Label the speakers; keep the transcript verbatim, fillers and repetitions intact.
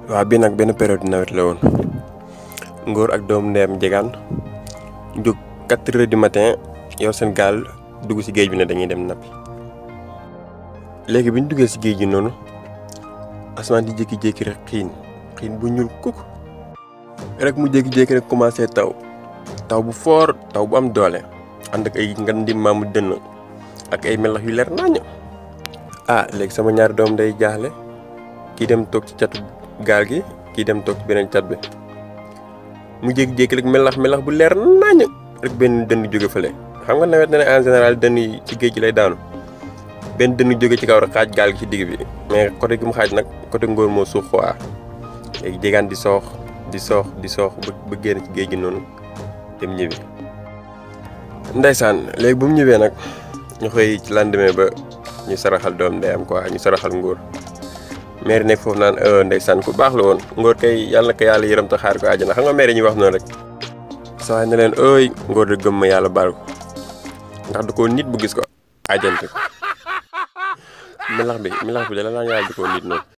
Speaker 1: waaw bii nag benn période nawet la woon Ngor ak doomu ndeyam Diegane jóg quatre heures du matin yor seen gaal dugg ci géej bi ne dañuy dem nappi. léegi bi ñu duggee ci géej gi noonu asamaan di jékki-jékki rek xiin xiin bu ñuul kuk rek mu jékki-jékki rek commencé taw taw bu foor taw bu am doole ànd ak ay ngandi maamu dënn ak ay melax yu leer nañu. ah léegi sama ñaari doom day jaaxle kii dem toog ci catu gaal gi kii dem toog ci beneen cat bi mu jékki-jékki rek melax melax bu leer nañu rek benn dënn jóge fële xam nga nawet na ne en général dënn yi ci géej gi lay daanu benn dënn jóge ci kaw rek xaaj gaal gi ci digg bi mais côté gi mu xaaj nag côté Ngor moo suux waa léegi Diegane di soox di soox di soox ba génn ci géej gi noonu dem ñibbi. Ndeysaan léegi bu mu ñibbee nag ñu xëy ci lendemain ba ñu saraxal doom ndeyam quoi ñu saraxal Ngor maire nekk foofu naan ndeysaan ku baax la woon Ngor kay yàlla na ko yàlla yërëm te xaar ko àjjana xam nga maire ñuy wax noonu rek saa ne leen ooy Ngor de gëm ma yàlla baal ko ndax du ko nit bu gis ko àjjante ko melax bi melax bi da la naan yàlla du ko nit noonu.